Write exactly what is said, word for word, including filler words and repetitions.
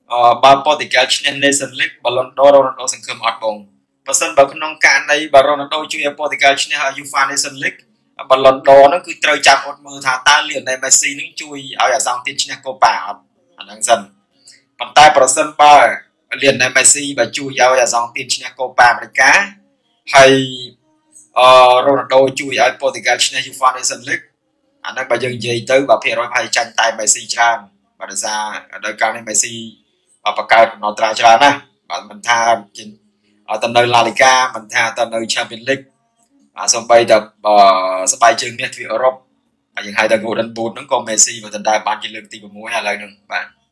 បើប៉ូទុយហ្គាល់ឈ្នះ Nation League បាឡុនដូររ៉ូណាល់ដូសង្ឃឹមអត់បងបើសិនបើក្នុងករណីបើរ៉ូណាល់ដូជួយឲ្យប៉ូទុយហ្គាល់ឈ្នះ UEFA Nation League បាឡុនដូហ្នឹងគឺត្រូវចាប់អត់មើលថាតើលីអូណែលមេស៊ីនឹងជួយឲ្យអាសង់ទីនឈ្នះកូប៉ាអត់អាហ្នឹងសិនប៉ុន្តែប្រសិនបើលីអូណែលមេស៊ីបើជួយឲ្យអាសង់ទីនឈ្នះកូប៉ាអាមេរិកាហើយអឺរ៉ូណាល់ដូជួយឲ្យប៉ូទុយហ្គាល់ឈ្នះ UEFA Nation League អាហ្នឹងបើយើងនិយាយទៅបើភាគរយប្រហែលចាញ់តែមេស៊ីច្រើនបើដោយសារដោយការនេះមេស៊ីបង្កើតកំណត់ត្រាច្រើនណាស់បាទមិនថាទៅនៅឡាលីកាមិនថាទៅនៅ Champions League អាសំបីតែស្បែកជើងមាសទ្វីបអឺរ៉ុបហើយយើងហៅថា Golden Boot ហ្នឹងក៏មេស៊ីបើដណ្ដើមបានជាលើកទី 6 ឥឡូវហ្នឹងបាទ